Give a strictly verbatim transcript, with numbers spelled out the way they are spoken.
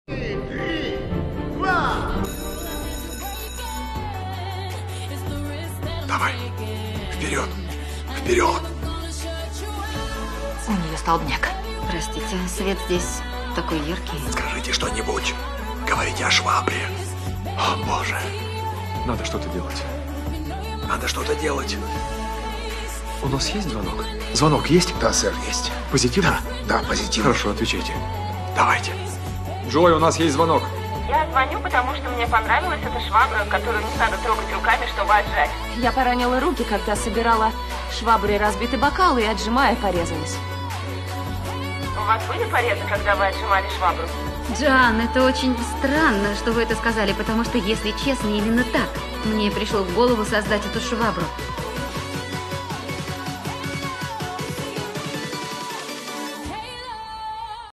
Три, два. Давай, вперед, вперед. У нее столбняк. Простите, свет здесь такой яркий. Скажите что-нибудь. Говорите о швабре. О, Боже. Надо что-то делать. Надо что-то делать. У нас есть звонок? Звонок есть? Да, сэр, есть. Позитивно? Да, да, позитивно. Хорошо, отвечайте. Давайте. Джой, у нас есть звонок. Я звоню, потому что мне понравилась эта швабра, которую не надо трогать руками, чтобы отжать. Я поранила руки, когда собирала шваброй разбитый бокал и, отжимая, порезалась. У вас были порезы, когда вы отжимали швабру? Джан, это очень странно, что вы это сказали, потому что, если честно, именно так. Мне пришло в голову создать эту швабру.